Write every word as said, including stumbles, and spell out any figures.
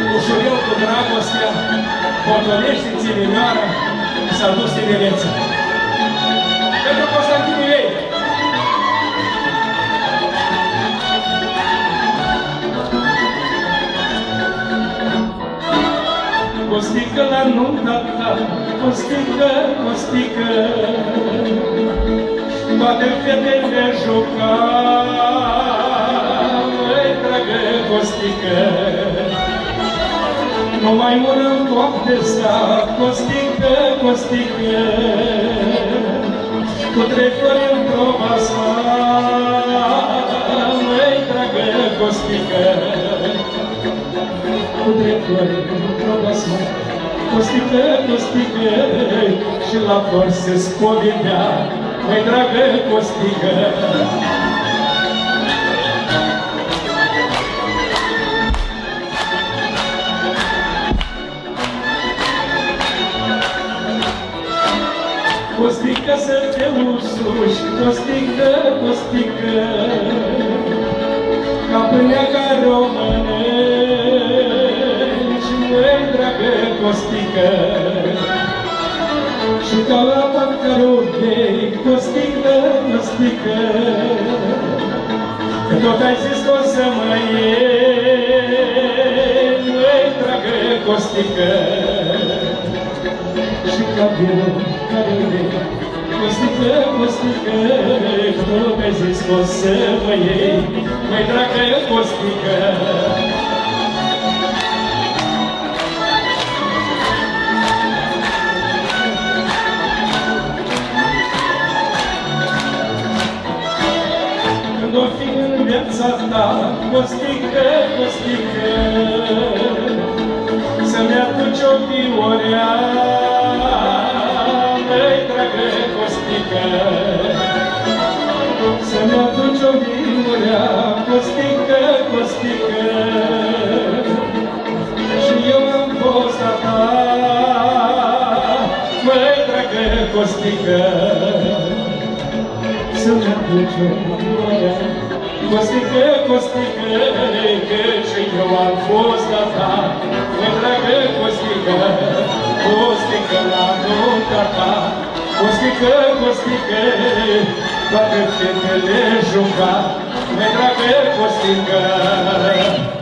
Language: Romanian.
ușurel cu dragostea, potolește-ți inimioara și s-a dus tinerețea. Pentru Constantin Ilei! Costică la nunta ta, costică, costică, toate fetele juca, măi, dragă costică. Numai una în foc de stat, costică, costică, cu trei flori într-o basmat, măi, dragă costică. Cu trei flori într-o basmat, costică, costică, și la flori se spovedea, măi, dragă costică. Costică să te usuși, costică, costică, ca pâinea care o mănânci, măi, dragă costică. Și ca apa care o bei, costică, costică, că tot ai zis că o să mă iei, măi, dragă costică. Și ca vinul care o bei, costică, costică, că tot ai zis că o să mă iei, măi, dragă costică. Când o fi în viața ta, costică, costică, să-mi aduci o viorea, măi, dragă costică. Să-mi aduci o viorea, costică, costică, și eu am fost a ta, măi, dragă costică. Să-mi aduci o viorea, costică, costică, că și eu am fost a ta, măi, dragă costică. Costică la nunta ta, costică, costică, toate fetele juca, măi, dragă costică.